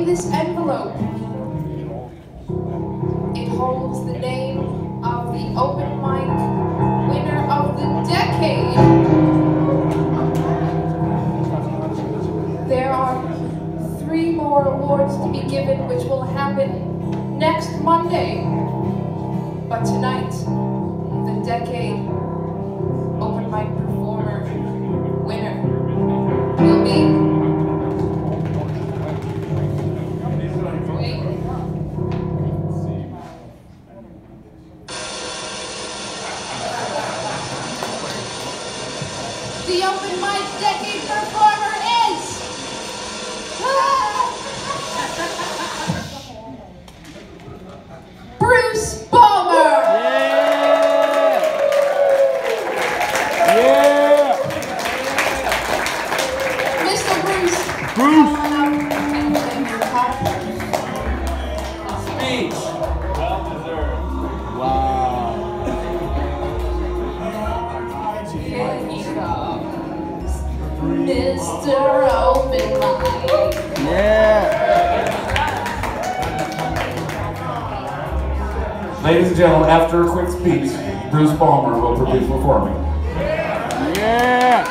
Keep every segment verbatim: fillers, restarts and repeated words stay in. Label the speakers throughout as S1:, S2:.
S1: in this envelope, it holds the name of the open mic winner of the decade. There are three more awards to be given, which will happen next Monday. But tonight, the decade open mic performer winner will be the open mic decade performer is Bruce Balmer.
S2: Yeah. Yeah.
S1: Mister Bruce.
S2: Bruce.
S3: Speech. Well deserved.
S2: Wow.
S1: Here he comes, Mister Open Mic.
S2: Yeah.
S4: Ladies and gentlemen, after a quick speech, Bruce Balmer will be performing.
S2: Yeah.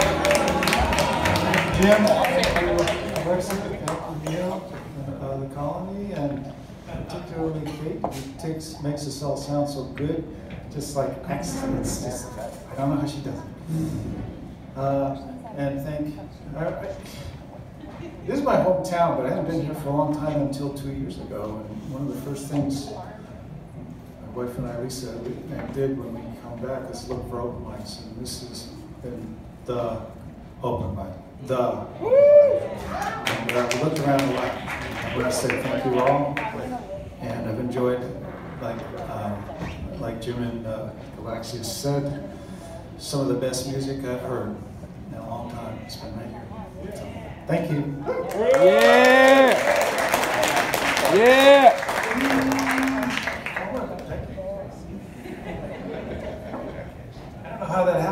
S5: Jim, Alexis, uh, the colony, and particularly Kate, who takes makes us all sound so good, just like excellence. Just, I don't know how she does it. Uh, and thank. I, I, this is my hometown, but I haven't been here for a long time until two years ago. And one of the first things my wife and I, Lisa, we did when we come back is look for open mics, and this has been the open mic. The. And uh, we looked around a lot. I want to say thank you all, and I've enjoyed, like um, like Jim and uh, Galaexius said, some of the best music I've heard in a long time. It's been right here. So, thank you.
S2: Yeah. Yeah.
S5: I don't know how that happened.